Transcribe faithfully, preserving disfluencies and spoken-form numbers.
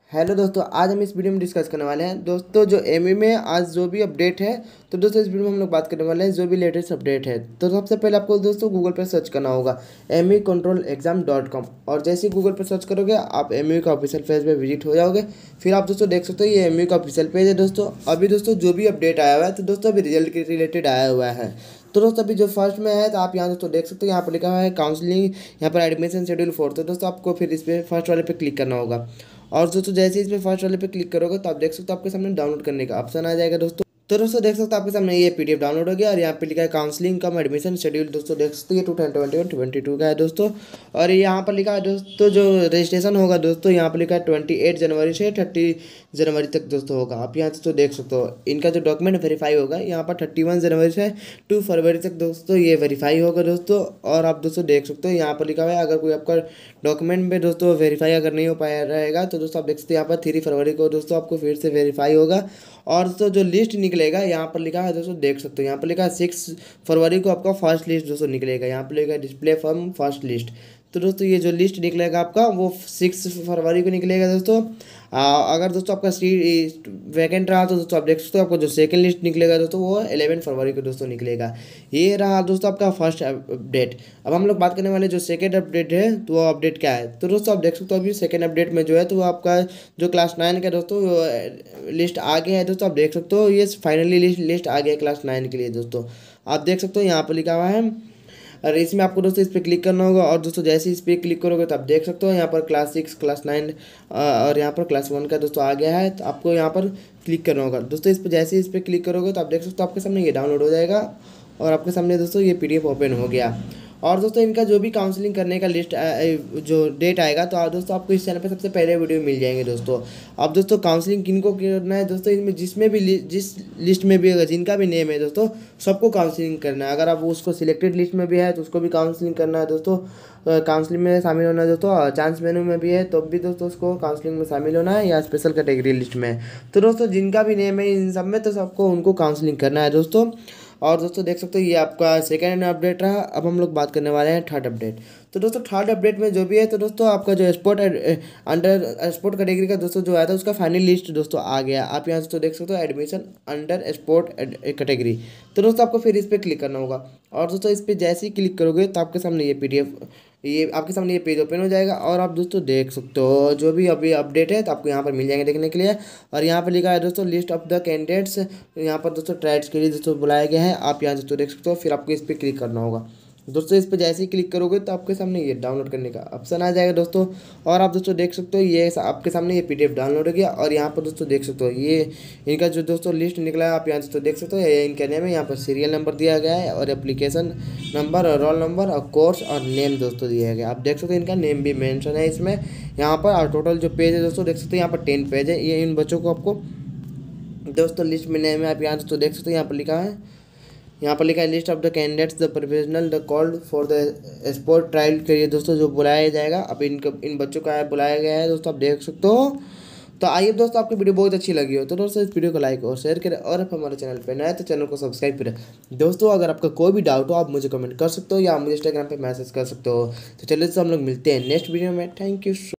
Hello दोस्तों, आज हम इस वीडियो में डिस्कस करने वाले हैं दोस्तों जो एमयू में आज जो भी अपडेट है। तो दोस्तों इस वीडियो में हम लोग बात करने वाले हैं जो भी लेटेस्ट अपडेट है। तो सबसे पहले आपको दोस्तों गूगल पर सर्च करना होगा M U control exam dot com, और जैसे ही गूगल पर सर्च करोगे आप एमयू का ऑफिशियल पेज पे विजिट हो जाओगे। फिर आप दोस्तों देख सकते हो ये एमयू का ऑफिशियल पेज है। दोस्तों अभी दोस्तों जो भी अपडेट आया हुआ है तो दोस्तों अभी रिजल्ट के रिलेटेड आया हुआ है। तो दोस्तों अभी जो फर्स्ट में है तो आप यहाँ दोस्तों देख सकते हो, यहाँ पर लिखा हुआ है काउंसलिंग, यहाँ पर एडमिशन शेड्यूल फोर। तो दोस्तों आपको फिर इस पर फर्स्ट वाले पे क्लिक करना होगा, और दोस्तों जैसे ही इस पे फर्स्ट वाले पे क्लिक करोगे तो आप देख सकते हो आपके सामने डाउनलोड करने का ऑप्शन आ जाएगा। दोस्तों तो दोस्तों देख सकते हो आपके सामने ये पीडीएफ डाउनलोड हो गया, और यहाँ पे लिखा है काउंसलिंग कम एडमिशन शेड्यूल। दोस्तों देख सकते हो ये two thousand twenty one twenty two का है दोस्तों। और यहाँ पर लिखा है दोस्तों जो रजिस्ट्रेशन होगा दोस्तों, यहाँ पर लिखा है ट्वेंटी एट जनवरी से थर्टी जनवरी तक दोस्तों होगा। आप यहाँ दोस्तों देख सकते हो इनका जो डॉक्यूमेंट वेरीफाई होगा यहाँ पर थर्टी वन जनवरी से टू फरवरी तक दोस्तों ये वेरीफाई होगा दोस्तों। और आप दोस्तों देख सकते हो यहाँ पर लिखा हुआ है अगर कोई आपका डॉक्यूमेंट में दोस्तों वेरीफाई अगर नहीं हो पाया रहेगा तो दोस्तों आप देख सकते हैं यहाँ पर थ्री फरवरी को दोस्तों आपको फिर से वेरीफाई होगा। और दोस्तों जो लिस्ट निकलेगा यहाँ पर लिखा है दोस्तों देख सकते हो, यहाँ पर लिखा है सिक्स फरवरी को आपका फर्स्ट लिस्ट दोस्तों निकलेगा। यहाँ पर लिखा है डिस्प्ले फ्रॉम फर्स्ट लिस्ट। तो दोस्तों ये जो लिस्ट निकलेगा आपका वो सिक्स फरवरी को निकलेगा दोस्तों। आ, अगर दोस्तों आपका सीट वैकेंट रहा तो दोस्तों आप देख सकते हो आपको जो सेकंड लिस्ट निकलेगा दोस्तों वो इलेवन फरवरी को दोस्तों निकलेगा। ये रहा दोस्तों आपका फर्स्ट अपडेट। अब हम लोग बात करने वाले जो सेकंड अपडेट है तो वो अपडेट क्या है। तो दोस्तों आप देख सकते हो अभी सेकंड अपडेट में जो है तो वो आपका जो क्लास नाइन का दोस्तों लिस्ट आ गया है। दोस्तों आप देख सकते हो ये फाइनली लिस्ट लिस्ट आ गया है क्लास नाइन के लिए। दोस्तों आप देख सकते हो यहाँ पर लिखा हुआ है, और इसमें आपको दोस्तों इस पर क्लिक करना होगा। और दोस्तों जैसे इस पर क्लिक करोगे तो आप देख सकते हो यहाँ पर क्लास सिक्स क्लास नाइन और यहाँ पर क्लास वन का दोस्तों आ गया है। तो आपको यहाँ पर क्लिक करना होगा दोस्तों। इस पर जैसे ही इस पर क्लिक करोगे तो आप देख सकते हो आपके सामने ये डाउनलोड हो जाएगा, और आपके सामने दोस्तों ये पीडीएफ ओपन हो गया। और दोस्तों इनका जो भी काउंसलिंग करने का लिस्ट जो डेट आएगा तो आप दोस्तों आपको इस चैनल पे सबसे पहले वीडियो मिल जाएंगे दोस्तों। अब दोस्तों काउंसलिंग किन को करना है दोस्तों, इनमें जिसमें भी जिस लिस्ट में भी अगर जिनका भी नेम है दोस्तों सबको काउंसलिंग करना है। अगर आप उसको सिलेक्टेड लिस्ट में भी है तो उसको भी काउंसलिंग करना है दोस्तों। काउंसलिंग में शामिल होना है दोस्तों, चांस मेनू में भी है तो भी दोस्तों उसको काउंसलिंग में शामिल होना है, या स्पेशल कैटेगरी लिस्ट में। तो दोस्तों जिनका भी नेम है इन सब में तो सबको उनको काउंसलिंग करना है दोस्तों। और दोस्तों देख सकते हो ये आपका सेकेंड अपडेट रहा। अब हम लोग बात करने वाले हैं थर्ड अपडेट। तो दोस्तों थर्ड अपडेट में जो भी है तो दोस्तों आपका जो स्पोर्ट अंडर स्पोर्ट कैटेगरी का दोस्तों जो आया था उसका फाइनल लिस्ट दोस्तों आ गया। आप यहाँ दोस्तों देख सकते हो एडमिशन अंडर स्पोर्ट कैटेगरी। तो दोस्तों आपको फिर इस पर क्लिक करना होगा, और दोस्तों इस पर जैसे ही क्लिक करोगे तो आपके सामने ये पीडीएफ ये आपके सामने ये पेज ओपन हो जाएगा। और आप दोस्तों देख सकते हो जो भी अभी अपडेट है तो आपको यहाँ पर मिल जाएंगे देखने के लिए। और यहाँ पर लिखा है दोस्तों लिस्ट ऑफ द कैंडिडेट्स, यहाँ पर दोस्तों ट्रायल्स के लिए दोस्तों बुलाया गया है। आप यहाँ दोस्तों देख सकते हो, फिर आपको इस पर क्लिक करना होगा दोस्तों। इस पर जैसे ही क्लिक करोगे तो आपके सामने ये डाउनलोड करने का ऑप्शन आ जाएगा दोस्तों। और आप दोस्तों देख सकते हो ये आपके सामने ये पीडीएफ डाउनलोड हो गया। और यहाँ पर दोस्तों देख सकते हो ये इनका जो दोस्तों लिस्ट निकला है, आप यहाँ दोस्तों देख सकते हो ये इनका नेम है। यहाँ पर सीरियल नंबर दिया गया है, और एप्लीकेशन नंबर और रोल नंबर और कोर्स और नेम दोस्तों दिया गया। आप देख सकते हो इनका नेम भी मेंशन है इसमें यहाँ पर। और टोटल जो पेज है दोस्तों देख सकते हो यहाँ पर टेन पेज है। ये इन बच्चों को आपको दोस्तों लिस्ट में नेम है, आप यहाँ दोस्तों देख सकते हो यहाँ पर लिखा है, यहाँ पर लिखा है list of the candidates the professional the called for the sport trial के लिए दोस्तों जो बुलाया जाएगा। अब इनका इन बच्चों का बुलाया गया है दोस्तों, आप देख सकते हो। तो आइए दोस्तों आपकी वीडियो बहुत अच्छी लगी हो तो दोस्तों इस वीडियो को लाइक और शेयर करें, और आप हमारे चैनल पर नए हैं तो चैनल को सब्सक्राइब करें। दोस्तों अगर आपका कोई भी डाउट हो आप मुझे कमेंट कर सकते हो, या मुझे इंस्टाग्राम पे मैसेज कर सकते हो। तो चलिए दोस्तों हम लोग मिलते हैं नेक्स्ट वीडियो में। Thank you.